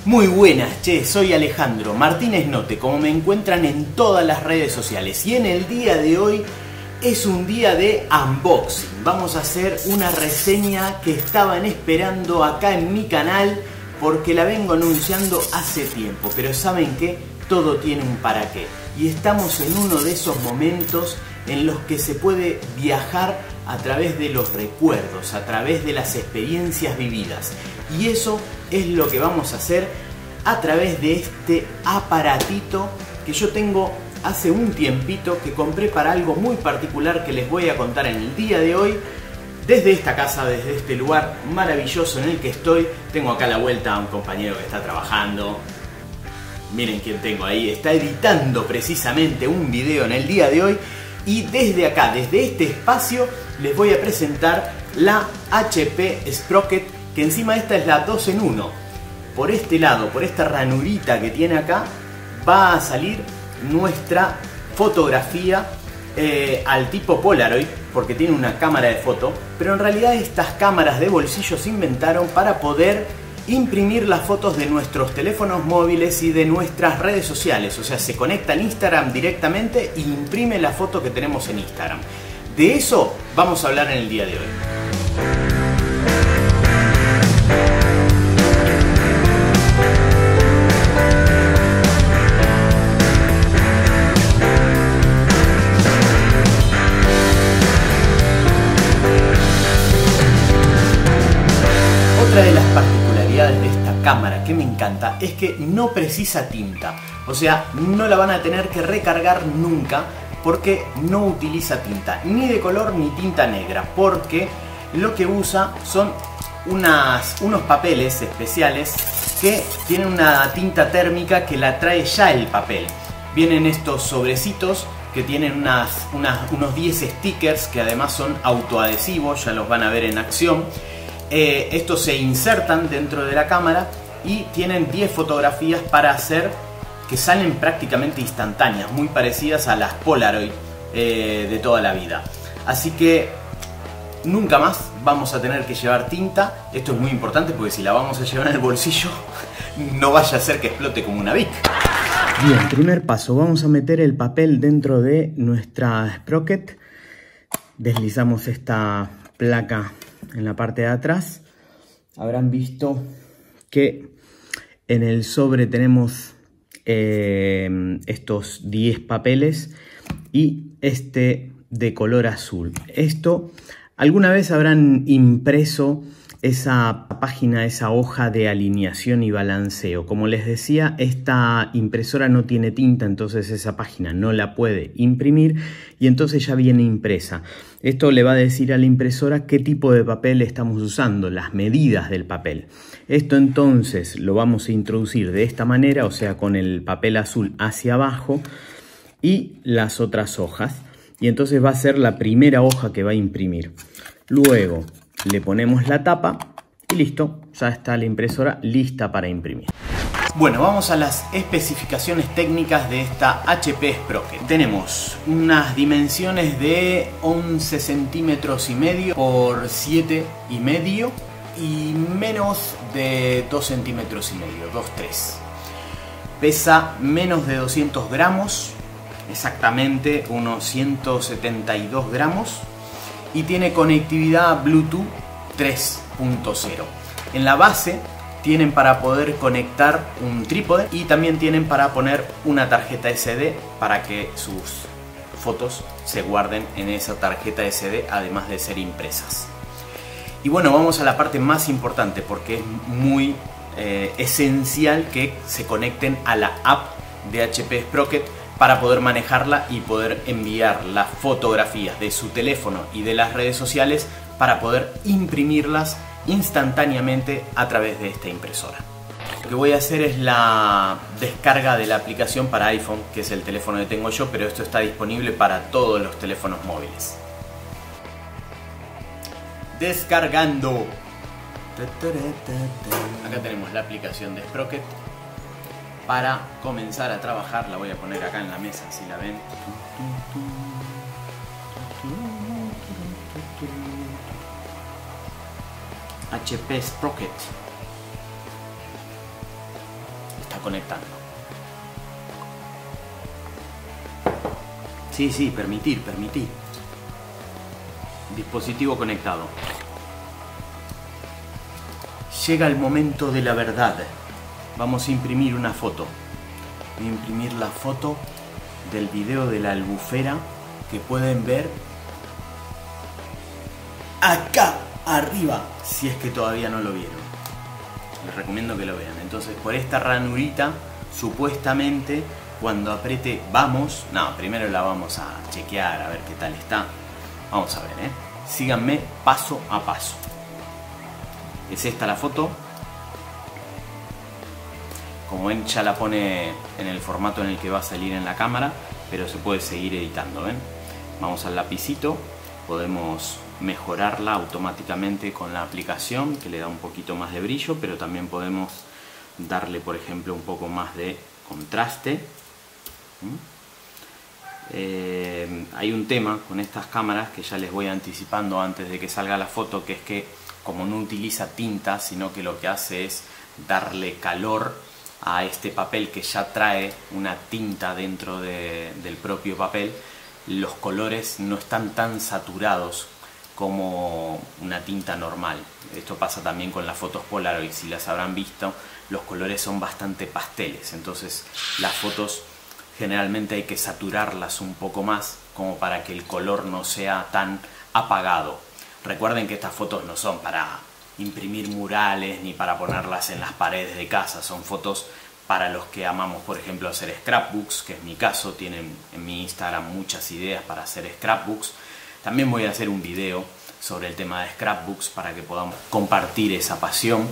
Muy buenas, soy Alejandro Martínez Note, como me encuentran en todas las redes sociales. Y en el día de hoy es un día de unboxing. Vamos a hacer una reseña que estaban esperando acá en mi canal porque la vengo anunciando hace tiempo. Pero ¿saben qué? Todo tiene un para qué. Y estamos en uno de esos momentos en los que se puede viajar a través de los recuerdos, a través de las experiencias vividas. Y eso es lo que vamos a hacer a través de este aparatito que yo tengo hace un tiempito, que compré para algo muy particular que les voy a contar en el día de hoy. Desde esta casa, desde este lugar maravilloso en el que estoy, tengo acá a la vuelta a un compañero que está trabajando. Miren quién tengo ahí, está editando precisamente un video en el día de hoy. Y desde acá, desde este espacio, les voy a presentar la HP Sprocket, que encima esta es la 2 en 1. Por este lado, por esta ranurita que tiene acá, va a salir nuestra fotografía al tipo Polaroid, porque tiene una cámara de foto. Pero en realidad estas cámaras de bolsillo se inventaron para poder imprimir las fotos de nuestros teléfonos móviles y de nuestras redes sociales. O sea, se conecta en Instagram directamente e imprime la foto que tenemos en Instagram. De eso vamos a hablar en el día de hoy. Otra de las particularidades de esta cámara que me encanta es que no precisa tinta. O sea, no la van a tener que recargar nunca porque no utiliza tinta, ni de color ni tinta negra, porque lo que usa son unos papeles especiales que tienen una tinta térmica que la trae ya el papel. Vienen estos sobrecitos que tienen unos 10 stickers que además son autoadhesivos, ya los van a ver en acción. Estos se insertan dentro de la cámara y tienen 10 fotografías para hacer, que salen prácticamente instantáneas, muy parecidas a las Polaroid de toda la vida. Así que nunca más vamos a tener que llevar tinta. Esto es muy importante porque si la vamos a llevar en el bolsillo no vaya a ser que explote como una Bic. Bien, primer paso, vamos a meter el papel dentro de nuestra Sprocket. Deslizamos esta placa en la parte de atrás. Habrán visto que en el sobre tenemos estos 10 papeles y este de color azul. Esto, alguna vez habrán impreso esa página, esa hoja de alineación y balanceo. Como les decía, esta impresora no tiene tinta, entonces esa página no la puede imprimir y entonces ya viene impresa. Esto le va a decir a la impresora qué tipo de papel estamos usando, las medidas del papel. Esto entonces lo vamos a introducir de esta manera, o sea, con el papel azul hacia abajo y las otras hojas. Y entonces va a ser la primera hoja que va a imprimir. Luego le ponemos la tapa y listo, ya está la impresora lista para imprimir. Bueno, vamos a las especificaciones técnicas de esta HP Sprocket. Tenemos unas dimensiones de 11 centímetros y medio por 7,5 y menos de 2 centímetros y medio, 2,3. Pesa menos de 200 gramos, exactamente unos 172 gramos. Y tiene conectividad Bluetooth 3.0. En la base tienen para poder conectar un trípode y también tienen para poner una tarjeta SD para que sus fotos se guarden en esa tarjeta SD, además de ser impresas. Y bueno, vamos a la parte más importante porque es muy esencial que se conecten a la app de HP Sprocket para poder manejarla y poder enviar las fotografías de su teléfono y de las redes sociales para poder imprimirlas instantáneamente a través de esta impresora. Lo que voy a hacer es la descarga de la aplicación para iPhone, que es el teléfono que tengo yo, pero esto está disponible para todos los teléfonos móviles. Descargando. Acá tenemos la aplicación de Sprocket. Para comenzar a trabajar, la voy a poner acá en la mesa, si la ven. HP Sprocket. conectando. Sí, permitir. Dispositivo conectado. Llega el momento de la verdad. Vamos a imprimir una foto. Voy a imprimir la foto del video de la albufera que pueden ver acá arriba, si es que todavía no lo vieron. Les recomiendo que lo vean. Entonces, por esta ranurita, supuestamente, cuando apriete vamos, no, primero la vamos a chequear a ver qué tal está. Vamos a ver, síganme paso a paso. Es esta la foto. Como ven, ya la pone en el formato en el que va a salir en la cámara, pero se puede seguir editando, ¿ven? Vamos al lapicito, podemos mejorarla automáticamente con la aplicación, que le da un poquito más de brillo, pero también podemos darle, por ejemplo, un poco más de contraste. Hay un tema con estas cámaras que ya les voy anticipando antes de que salga la foto, que es que como no utiliza tinta, sino que lo que hace es darle calor a este papel que ya trae una tinta dentro del propio papel, los colores no están tan saturados como una tinta normal. Esto pasa también con las fotos Polaroid, si las habrán visto, los colores son bastante pasteles, entonces las fotos generalmente hay que saturarlas un poco más como para que el color no sea tan apagado. Recuerden que estas fotos no son para imprimir murales ni para ponerlas en las paredes de casa, son fotos para los que amamos, por ejemplo, hacer scrapbooks, que es mi caso. Tienen en mi Instagram muchas ideas para hacer scrapbooks. También voy a hacer un video sobre el tema de scrapbooks para que podamos compartir esa pasión.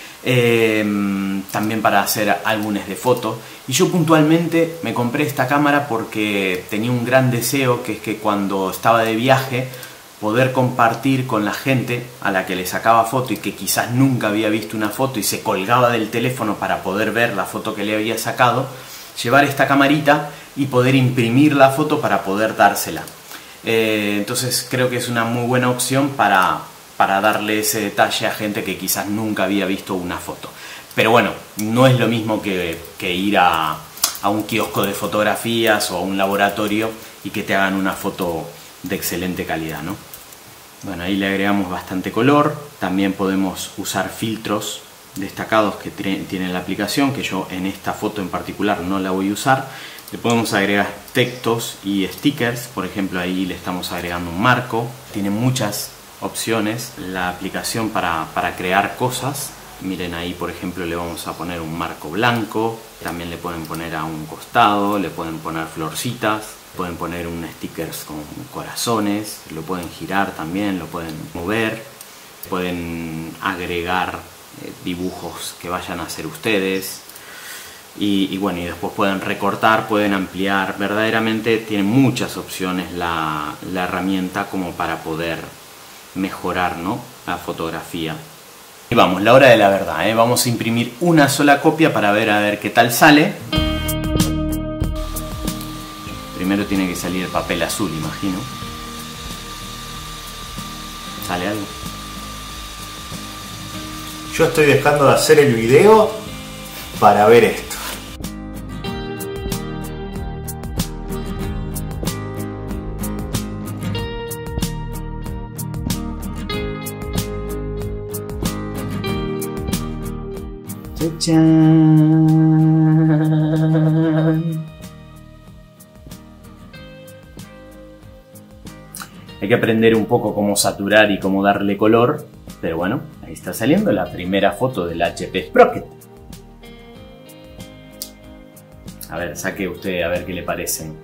También para hacer álbumes de fotos. Y yo puntualmente me compré esta cámara porque tenía un gran deseo, que es que cuando estaba de viaje poder compartir con la gente a la que le sacaba foto y que quizás nunca había visto una foto y se colgaba del teléfono para poder ver la foto que le había sacado, llevar esta camarita y poder imprimir la foto para poder dársela. Entonces creo que es una muy buena opción para darle ese detalle a gente que quizás nunca había visto una foto. Pero bueno, no es lo mismo que ir a un kiosco de fotografías o a un laboratorio y que te hagan una foto de excelente calidad, ¿no? Bueno, ahí le agregamos bastante color. También podemos usar filtros destacados que tiene la aplicación, que yo en esta foto en particular no la voy a usar. Le podemos agregar textos y stickers, por ejemplo ahí le estamos agregando un marco. Tiene muchas opciones la aplicación para crear cosas. Miren ahí, por ejemplo, le vamos a poner un marco blanco. También le pueden poner a un costado, le pueden poner florcitas, pueden poner un stickers con corazones, lo pueden girar también, lo pueden mover, pueden agregar dibujos que vayan a hacer ustedes. Y bueno, y después pueden recortar, pueden ampliar. Verdaderamente tiene muchas opciones la herramienta como para poder mejorar, ¿no?, la fotografía. Y vamos, la hora de la verdad, vamos a imprimir una sola copia para ver a ver qué tal sale. Primero tiene que salir el papel azul, imagino. ¿Sale algo? Yo estoy dejando de hacer el video para ver esto. Hay que aprender un poco cómo saturar y cómo darle color, pero bueno, ahí está saliendo la primera foto del HP Sprocket. A ver, saque usted a ver qué le parecen.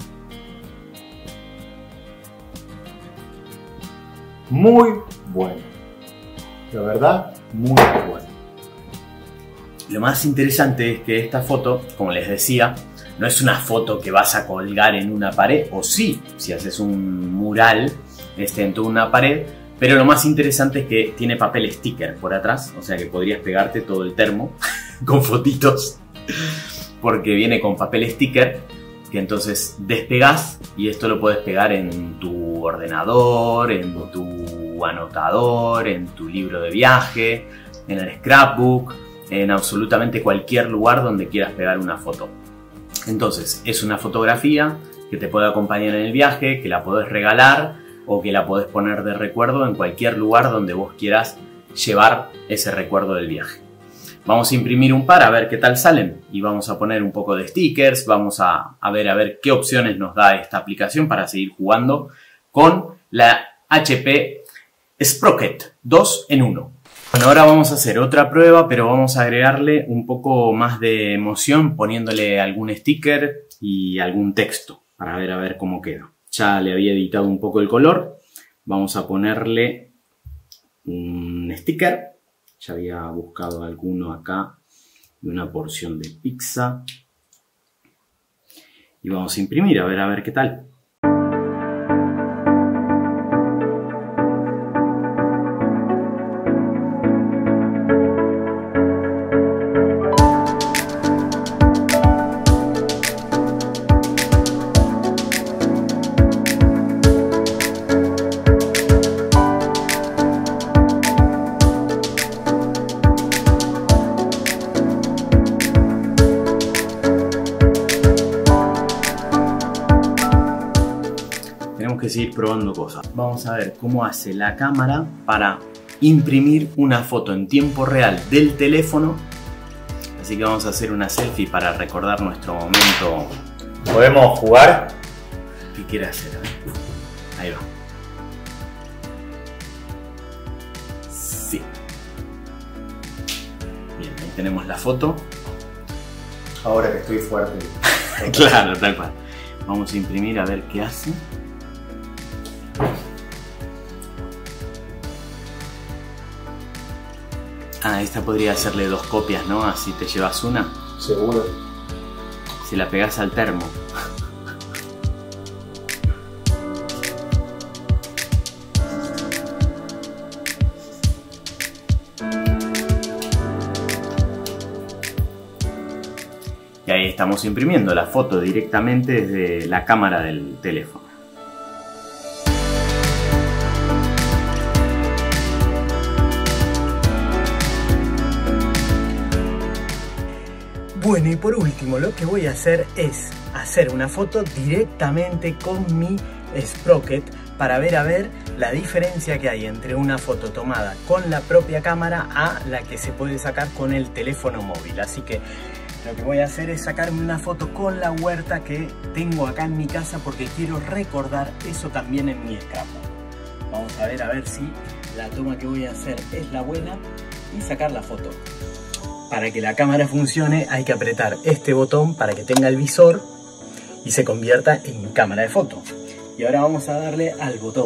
Muy bueno. La verdad, muy bueno. Lo más interesante es que esta foto, como les decía, no es una foto que vas a colgar en una pared, o sí, si haces un mural en toda una pared, pero lo más interesante es que tiene papel sticker por atrás, o sea que podrías pegarte todo el termo con fotitos, porque viene con papel sticker, que entonces despegás y esto lo puedes pegar en tu ordenador, en tu anotador, en tu libro de viaje, en el scrapbook. en absolutamente cualquier lugar donde quieras pegar una foto. Entonces, es una fotografía que te puede acompañar en el viaje, que la podés regalar o que la podés poner de recuerdo en cualquier lugar donde vos quieras llevar ese recuerdo del viaje. Vamos a imprimir un par a ver qué tal salen y vamos a poner un poco de stickers, vamos a ver qué opciones nos da esta aplicación para seguir jugando con la HP Sprocket 2 en 1. Bueno, ahora vamos a hacer otra prueba, pero vamos a agregarle un poco más de emoción poniéndole algún sticker y algún texto para ver a ver cómo queda. Ya le había editado un poco el color, vamos a ponerle un sticker. Ya había buscado alguno acá de una porción de pizza. Y vamos a imprimir a ver qué tal. Que seguir probando cosas. Vamos a ver cómo hace la cámara para imprimir una foto en tiempo real del teléfono. Así que vamos a hacer una selfie para recordar nuestro momento. ¿Podemos jugar? ¿Qué quiere hacer? Ahí va. Sí. Bien, ahí tenemos la foto. Ahora que estoy fuerte. Claro, tal cual. Vamos a imprimir a ver qué hace. Ah, esta podría hacerle 2 copias, ¿no? Así te llevas una. Seguro. Si la pegas al termo. Y ahí estamos imprimiendo la foto directamente desde la cámara del teléfono. Bueno, y por último lo que voy a hacer es hacer una foto directamente con mi Sprocket para ver la diferencia que hay entre una foto tomada con la propia cámara a la que se puede sacar con el teléfono móvil. Así que lo que voy a hacer es sacarme una foto con la huerta que tengo acá en mi casa porque quiero recordar eso también en mi scrapbook. Vamos a ver si la toma que voy a hacer es la buena y sacar la foto. Para que la cámara funcione hay que apretar este botón para que tenga el visor y se convierta en cámara de foto. Y ahora vamos a darle al botón.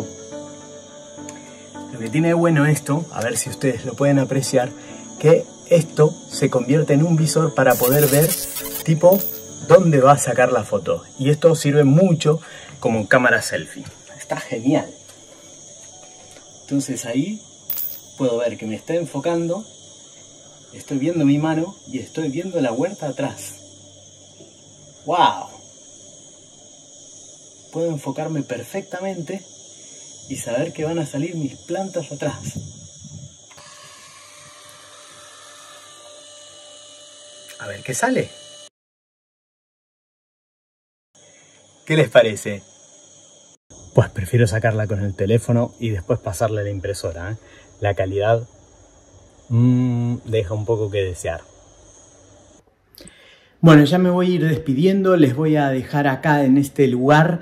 Lo que tiene de bueno esto, a ver si ustedes lo pueden apreciar, que esto se convierte en un visor para poder ver tipo dónde va a sacar la foto. Y esto sirve mucho como cámara selfie. Está genial. Entonces ahí puedo ver que me está enfocando. Estoy viendo mi mano y estoy viendo la huerta atrás. ¡Wow! Puedo enfocarme perfectamente y saber que van a salir mis plantas atrás. A ver qué sale. ¿Qué les parece? Pues prefiero sacarla con el teléfono y después pasarla a la impresora, ¿eh? La calidad deja un poco que desear. Bueno, ya me voy a ir despidiendo. Les voy a dejar acá en este lugar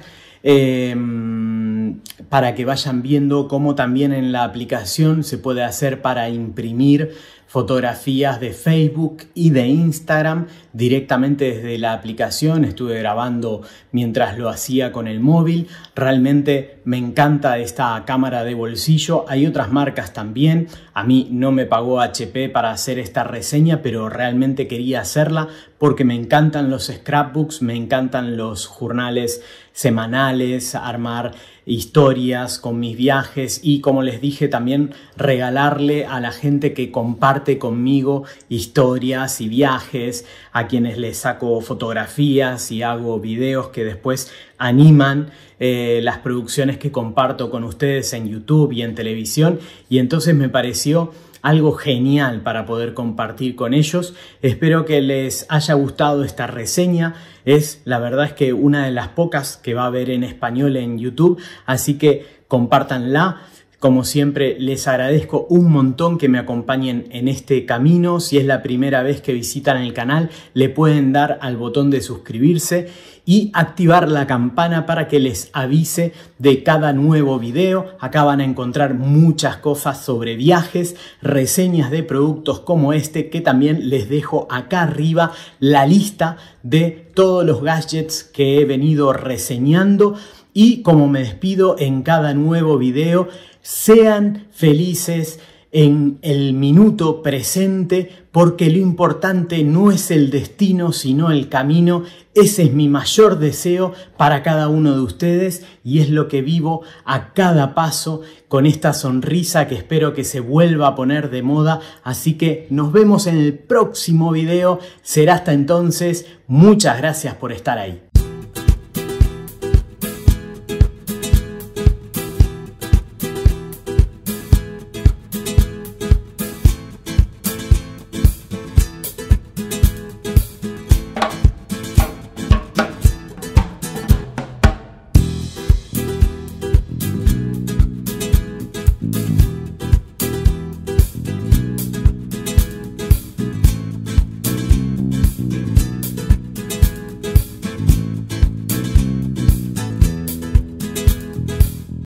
para que vayan viendo cómo también en la aplicación se puede hacer para imprimir fotografías de Facebook y de Instagram directamente desde la aplicación. Estuve grabando mientras lo hacía con el móvil. Realmente me encanta esta cámara de bolsillo. Hay otras marcas también. A mí no me pagó HP para hacer esta reseña, pero realmente quería hacerla porque me encantan los scrapbooks, me encantan los journales semanales, armar historias con mis viajes y, como les dije, también regalarle a la gente que comparte conmigo historias y viajes, a quienes les saco fotografías y hago videos que después animan las producciones que comparto con ustedes en YouTube y en televisión. Y entonces me pareció algo genial para poder compartir con ellos. Espero que les haya gustado esta reseña. La verdad es que una de las pocas que va a haber en español en YouTube, así que compártanla. Como siempre, les agradezco un montón que me acompañen en este camino. Si es la primera vez que visitan el canal, le pueden dar al botón de suscribirse y activar la campana para que les avise de cada nuevo video. Acá van a encontrar muchas cosas sobre viajes, reseñas de productos como este, que también les dejo acá arriba la lista de todos los gadgets que he venido reseñando. Y como me despido en cada nuevo video, sean felices en el minuto presente, porque lo importante no es el destino, sino el camino. Ese es mi mayor deseo para cada uno de ustedes y es lo que vivo a cada paso con esta sonrisa que espero que se vuelva a poner de moda. Así que nos vemos en el próximo video. Será hasta entonces. Muchas gracias por estar ahí.